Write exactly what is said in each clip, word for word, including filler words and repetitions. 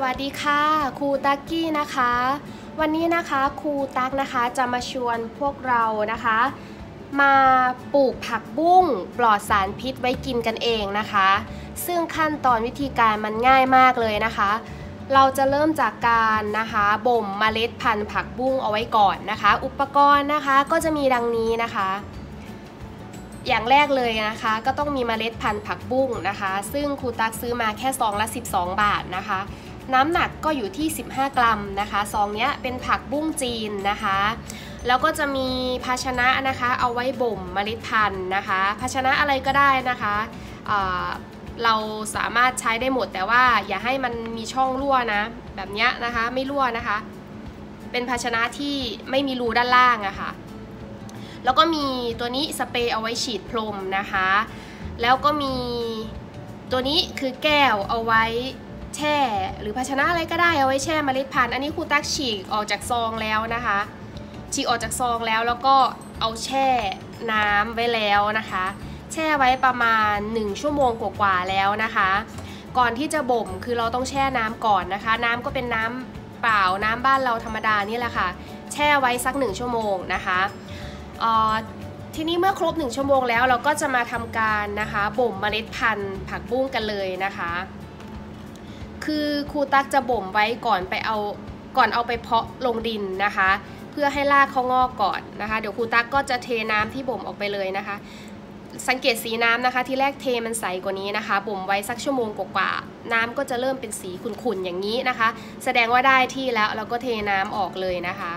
วัสดีค่ะครูตั๊กกี้นะคะวันนี้นะคะครูตั๊กนะคะจะมาชวนพวกเรานะคะมาปลูกผักบุ้งปลอดสารพิษไว้กินกันเองนะคะซึ่งขั้นตอนวิธีการมันง่ายมากเลยนะคะเราจะเริ่มจากการนะคะบ่มเมล็ดพันธุ์ผักบุ้งเอาไว้ก่อนนะคะอุปกรณ์นะคะก็จะมีดังนี้นะคะอย่างแรกเลยนะคะก็ต้องมีเมล็ดพันธุ์ผักบุ้งนะคะซึ่งครูตั๊กซื้อมาแค่ซองละสิบสองบาทนะคะน้ำหนักก็อยู่ที่สิบห้ากรัมนะคะซองนี้เป็นผักบุ้งจีนนะคะแล้วก็จะมีภาชนะนะคะเอาไว้บ่มเมล็ดพันธุ์นะคะภาชนะอะไรก็ได้นะคะเราสามารถใช้ได้หมดแต่ว่าอย่าให้มันมีช่องรั่วนะแบบนี้นะคะไม่รั่วนะคะเป็นภาชนะที่ไม่มีรูด้านล่างอะค่ะแล้วก็มีตัวนี้สเปรย์เอาไว้ฉีดพรมนะคะแล้วก็มีตัวนี้คือแก้วเอาไว้แช่หรือภาชนะอะไรก็ได้เอาไว้แช่เมล็ดพันธุ์อันนี้ครูตั๊กฉีกออกจากซองแล้วนะคะฉีกออกจากซองแล้วแล้วก็เอาแช่น้ำไว้แล้วนะคะแช่ไว้ประมาณหนึ่งชั่วโมงกว่าๆแล้วนะคะก่อนที่จะบ่มคือเราต้องแช่น้ำก่อนนะคะน้ำก็เป็นน้ำเปล่าน้ำบ้านเราธรรมดานี่แหละค่ะแช่ไว้สักหนึ่งชั่วโมงนะคะทีนี้เมื่อครบหนึ่งชั่วโมงแล้วเราก็จะมาทำการนะคะบ่มเมล็ดพันธุ์ผักบุ้งกันเลยนะคะคือครูตั๊กจะบ่มไว้ก่อนไปเอาก่อนเอาไปเพาะลงดินนะคะเพื่อให้รากเขางอกก่อนนะคะเดี๋ยวครูตั๊กก็จะเทน้ำที่บ่มออกไปเลยนะคะสังเกตสีน้ำนะคะที่แรกเทมันใสกว่านี้นะคะบ่มไว้สักชั่วโมงกว่าๆน้ำก็จะเริ่มเป็นสีขุ่นๆอย่างนี้นะคะแสดงว่าได้ที่แล้วเราก็เทน้ำออกเลยนะคะ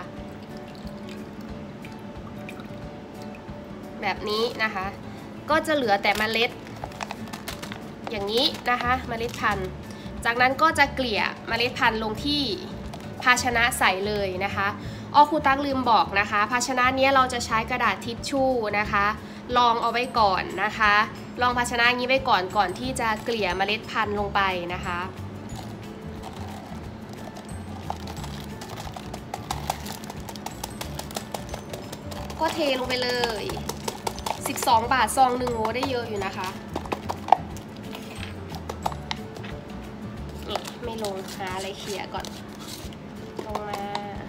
แบบนี้นะคะก็จะเหลือแต่เมล็ดอย่างนี้นะคะเมล็ดพันธุ์จากนั้นก็จะเกลี่ยเมล็ดพันธุ์ลงที่ภาชนะใสเลยนะคะอ้อครูตั๊กลืมบอกนะคะภาชนะนี้เราจะใช้กระดาษทิชชู่นะคะรองเอาไว้ก่อนนะคะรองภาชนะนี้ไว้ก่อนก่อนที่จะเกลี่ยเมล็ดพันธุ์ลงไปนะคะก็เทลงไปเลยสิบสองบาทซองหนึ่งโอ้ได้เยอะอยู่นะคะนี่ไม่ลงหาอะไรเขี่ยก่อนลงมา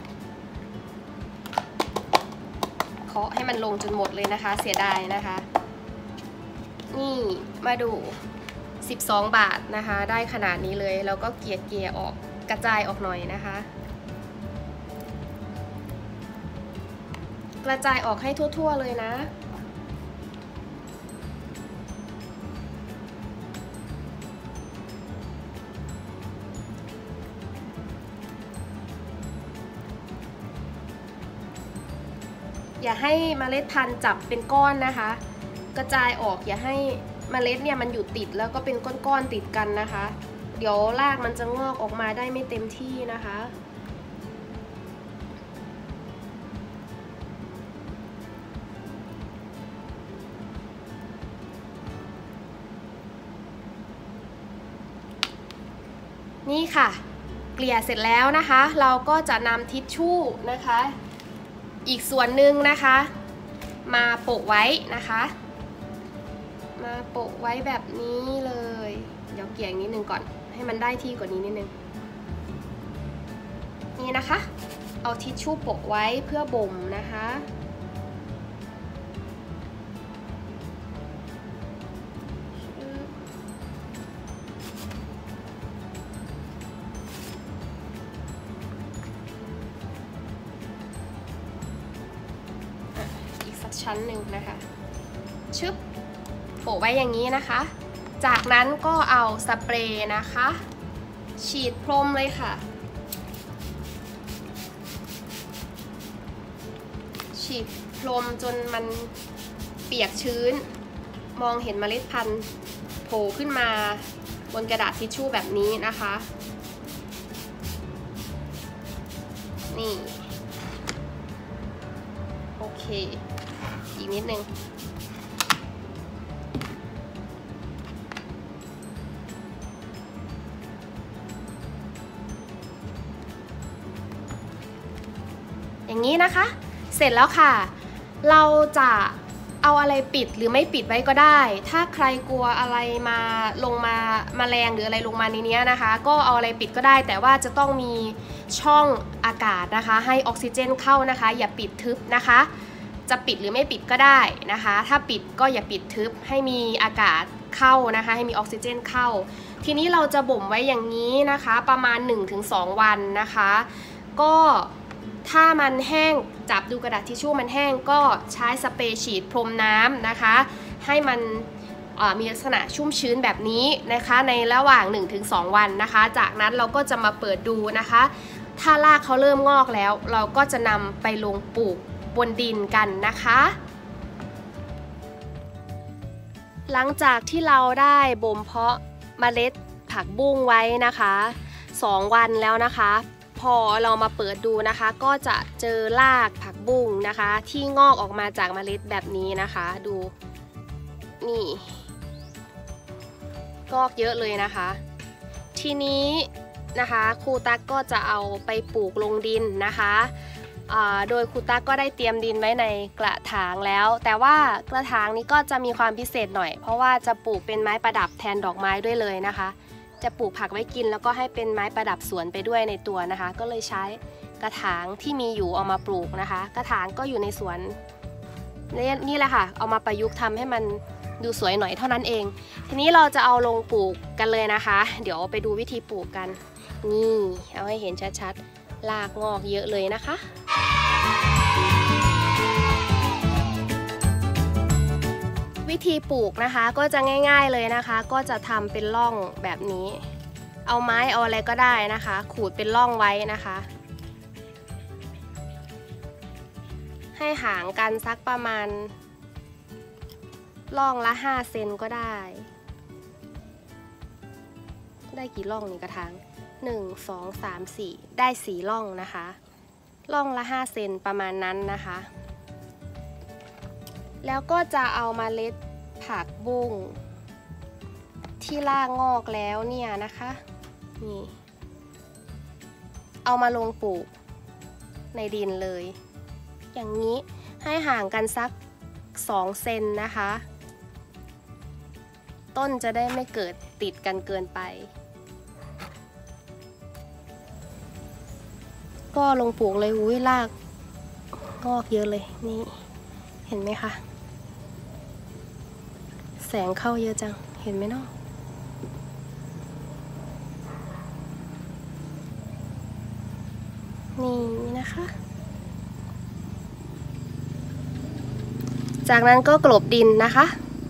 เคาะให้มันลงจนหมดเลยนะคะเสียดายนะคะนี่มาดูสิบสองบาทนะคะได้ขนาดนี้เลยแล้วก็เกลี่ยเกลี่ยออกกระจายออกหน่อยนะคะกระจายออกให้ทั่วๆเลยนะอย่าให้เมล็ดพันธุ์จับเป็นก้อนนะคะกระจายออกอย่าให้เมล็ดเนี่ยมันอยู่ติดแล้วก็เป็นก้อนๆติดกันนะคะเดี๋ยวรากมันจะงอกออกมาได้ไม่เต็มที่นะคะนี่ค่ะเกลี่ยเสร็จแล้วนะคะเราก็จะนำทิชชู่นะคะอีกส่วนหนึ่งนะคะมาโปะไว้นะคะมาโปะไว้แบบนี้เลยเดี๋ยวเกลี่ยนิดนึงก่อนให้มันได้ที่กว่านี้นิดนึงนี่นะคะเอาทิชชู่โปะไว้เพื่อบ่มนะคะชั้นหนึ่งนะคะชึบโปะไว้อย่างนี้นะคะจากนั้นก็เอาสเปรย์นะคะฉีดพรมเลยค่ะฉีดพรมจนมันเปียกชื้นมองเห็นเมล็ดพันธุ์โผล่ขึ้นมาบนกระดาษทิชชู่แบบนี้นะคะนี่โอเคอีกนิดนึงอย่างนี้นะคะเสร็จแล้วค่ะเราจะเอาอะไรปิดหรือไม่ปิดไว้ก็ได้ ถ้าใครกลัวอะไรมาลงมาแมลงหรืออะไรลงมาในนี้นะคะก็เอาอะไรปิดก็ได้แต่ว่าจะต้องมีช่องอากาศนะคะให้ออกซิเจนเข้านะคะอย่าปิดทึบนะคะจะปิดหรือไม่ปิดก็ได้นะคะถ้าปิดก็อย่าปิดทึบให้มีอากาศเข้านะคะให้มีออกซิเจนเข้าทีนี้เราจะบ่มไว้อย่างนี้นะคะประมาณ หนึ่งถึงสอง วันนะคะก็ถ้ามันแห้งจับดูกระดาษทิชชู่มันแห้งก็ใช้สเปรย์ฉีดพรมน้ำนะคะให้มันมีลักษณะชุ่มชื้นแบบนี้นะคะในระหว่าง หนึ่งถึงสอง วันนะคะจากนั้นเราก็จะมาเปิดดูนะคะถ้ารากเขาเริ่มงอกแล้วเราก็จะนำไปลงปลูกบนดินกันนะคะหลังจากที่เราได้บ่มเพาะเมล็ดผักบุ้งไว้นะคะสองวันแล้วนะคะพอเรามาเปิดดูนะคะก็จะเจอรากผักบุ้งนะคะที่งอกออกมาจากเมล็ดแบบนี้นะคะดูนี่งอกเยอะเลยนะคะทีนี้นะคะครูตั๊กก็จะเอาไปปลูกลงดินนะคะโดยครูตั๊กก็ได้เตรียมดินไว้ในกระถางแล้วแต่ว่ากระถางนี้ก็จะมีความพิเศษหน่อยเพราะว่าจะปลูกเป็นไม้ประดับแทนดอกไม้ด้วยเลยนะคะจะปลูกผักไว้กินแล้วก็ให้เป็นไม้ประดับสวนไปด้วยในตัวนะคะก็เลยใช้กระถางที่มีอยู่เอามาปลูกนะคะกระถางก็อยู่ในสวนนี่นี่แหละค่ะเอามาประยุกต์ทำให้มันดูสวยหน่อยเท่านั้นเองทีนี้เราจะเอาลงปลูกกันเลยนะคะเดี๋ยวไปดูวิธีปลูกกันนี่เอาให้เห็นชัดๆรากงอกเยอะเลยนะคะวิธีปลูกนะคะก็จะง่ายๆเลยนะคะก็จะทำเป็นร่องแบบนี้เอาไม้เอาอะไรก็ได้นะคะขูดเป็นร่องไว้นะคะให้ห่างกันสักประมาณร่องละห้าเซนก็ได้ได้กี่ร่องนี่กระถางหนึ่ง สอง สาม สี่ได้สี่ร่องนะคะร่องละห้าเซนประมาณนั้นนะคะแล้วก็จะเอาเมล็ดผักบุ้งที่รากงอกแล้วเนี่ยนะคะนี่เอามาลงปลูกในดินเลยอย่างนี้ให้ห่างกันสักสองเซนนะคะต้นจะได้ไม่เกิดติดกันเกินไปก็ลงปลูกเลยอุ้ยรากงอกเยอะเลยนี่เห็นไหมคะแสงเข้าเยอะจังเห็นไหมเนาะนี่นะคะจากนั้นก็กลบดินนะคะ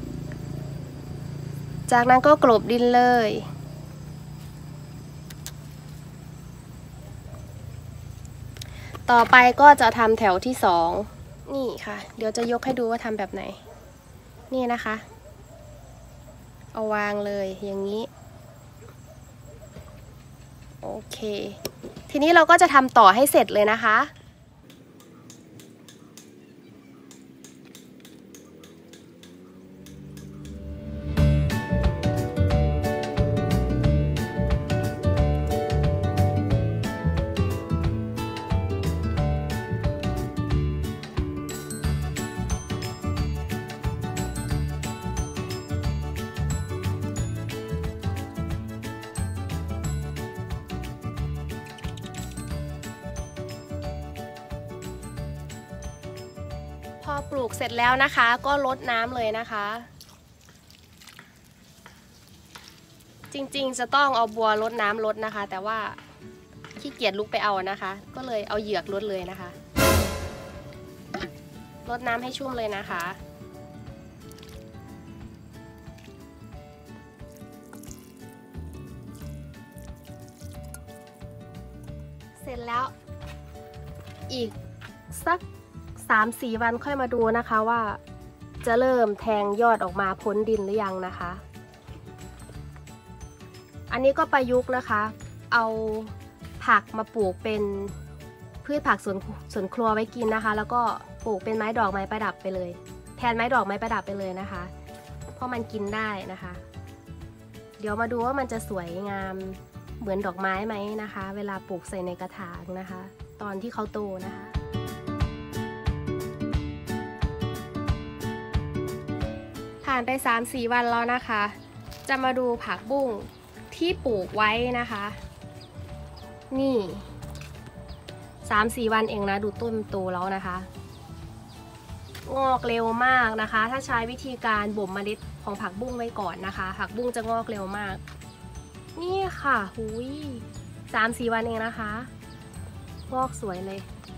จากนั้นก็กลบดินเลยต่อไปก็จะทำแถวที่สองนี่ค่ะเดี๋ยวจะยกให้ดูว่าทำแบบไหนนี่นะคะเอาวางเลยอย่างนี้โอเคทีนี้เราก็จะทำต่อให้เสร็จเลยนะคะพอปลูกเสร็จแล้วนะคะก็รดน้ำเลยนะคะจริงๆจะต้องเอาบัวรดน้ำรดนะคะแต่ว่าขี้เกียจลุกไปเอานะคะก็เลยเอาเหยือกรดเลยนะคะรดน้ำให้ชุ่มเลยนะคะเสร็จแล้วอีกสักสามสี่วันค่อยมาดูนะคะว่าจะเริ่มแทงยอดออกมาพ้นดินหรือยังนะคะอันนี้ก็ประยุกต์นะคะเอาผักมาปลูกเป็นพืชผักสวนสวนครัวไว้กินนะคะแล้วก็ปลูกเป็นไม้ดอกไม้ประดับไปเลยแทนไม้ดอกไม้ประดับไปเลยนะคะเพราะมันกินได้นะคะเดี๋ยวมาดูว่ามันจะสวยงามเหมือนดอกไม้ไหมนะคะเวลาปลูกใส่ในกระถางนะคะตอนที่เขาโตนะคะผ่านไป สามสี่ วันแล้วนะคะ จะมาดูผักบุ้งที่ปลูกไว้นะคะ นี่ สามสี่ วันเองนะดูต้นโตแล้วนะคะงอกเร็วมากนะคะ ถ้าใช้วิธีการบ่มเมล็ดของผักบุ้งไว้ก่อนนะคะผักบุ้งจะงอกเร็วมากนี่ค่ะหุยสามสี่ วันเองนะคะงอกสวยเลย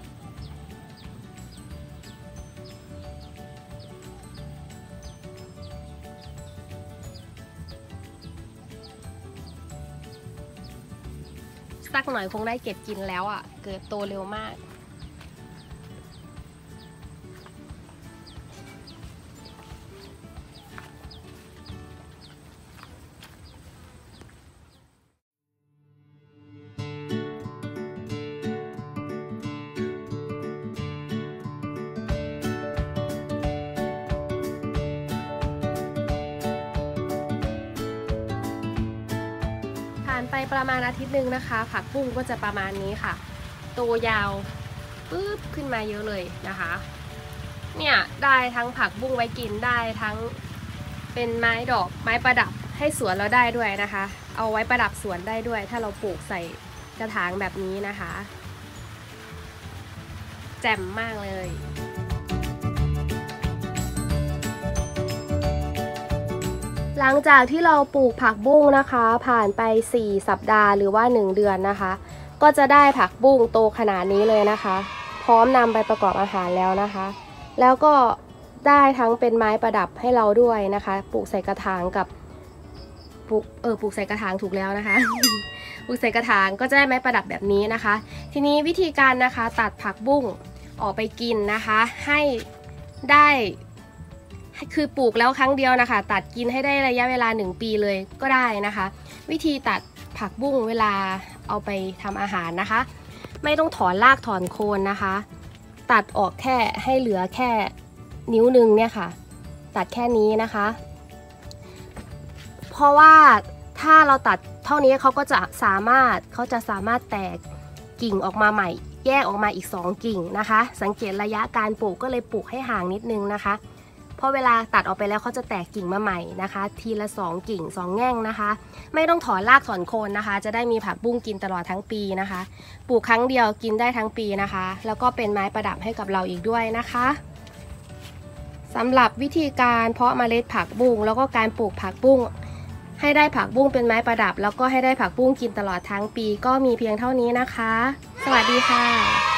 สักหน่อยคงได้เก็บกินแล้วอ่ะเกิดโตเร็วมากผ่านไปประมาณอาทิตย์หนึ่งนะคะผักบุ้งก็จะประมาณนี้ค่ะโตยาวปึ๊บขึ้นมาเยอะเลยนะคะเนี่ยได้ทั้งผักบุ้งไว้กินได้ทั้งเป็นไม้ดอกไม้ประดับให้สวนเราได้ด้วยนะคะเอาไว้ประดับสวนได้ด้วยถ้าเราปลูกใส่กระถางแบบนี้นะคะแจ่มมากเลยหลังจากที่เราปลูกผักบุ้งนะคะผ่านไปสี่สัปดาห์หรือว่าหนึ่งเดือนนะคะก็จะได้ผักบุ้งโตขนาดนี้เลยนะคะพร้อมนำไปประกอบอาหารแล้วนะคะแล้วก็ได้ทั้งเป็นไม้ประดับให้เราด้วยนะคะปลูกใส่กระถางกับปลูกเออปลูกใส่กระถางถูกแล้วนะคะ ปลูกใส่กระถางก็จะได้ไม้ประดับแบบนี้นะคะทีนี้วิธีการนะคะตัดผักบุ้งออกไปกินนะคะให้ได้คือปลูกแล้วครั้งเดียวนะคะตัดกินให้ได้ระยะเวลาหนึ่งปีเลยก็ได้นะคะวิธีตัดผักบุ้งเวลาเอาไปทำอาหารนะคะไม่ต้องถอนรากถอนโคนนะคะตัดออกแค่ให้เหลือแค่นิ้วนึงเนี่ยค่ะตัดแค่นี้นะคะเพราะว่าถ้าเราตัดเท่านี้เขาก็จะสามารถเขาจะสามารถแตกกิ่งออกมาใหม่แยกออกมาอีกสองกิ่งนะคะสังเกตระยะการปลูกก็เลยปลูกให้ห่างนิดนึงนะคะเพราะเวลาตัดออกไปแล้วเขาจะแตกกิ่งมาใหม่นะคะทีละสองกิ่งสองแง่งนะคะไม่ต้องถอนรากถอนโคนนะคะจะได้มีผักบุ้งกินตลอดทั้งปีนะคะปลูกครั้งเดียวกินได้ทั้งปีนะคะแล้วก็เป็นไม้ประดับให้กับเราอีกด้วยนะคะสำหรับวิธีการเพาะเมล็ดผักบุ้งแล้วก็การปลูกผักบุ้งให้ได้ผักบุ้งเป็นไม้ประดับแล้วก็ให้ได้ผักบุ้งกินตลอดทั้งปีก็มีเพียงเท่านี้นะคะสวัสดีค่ะ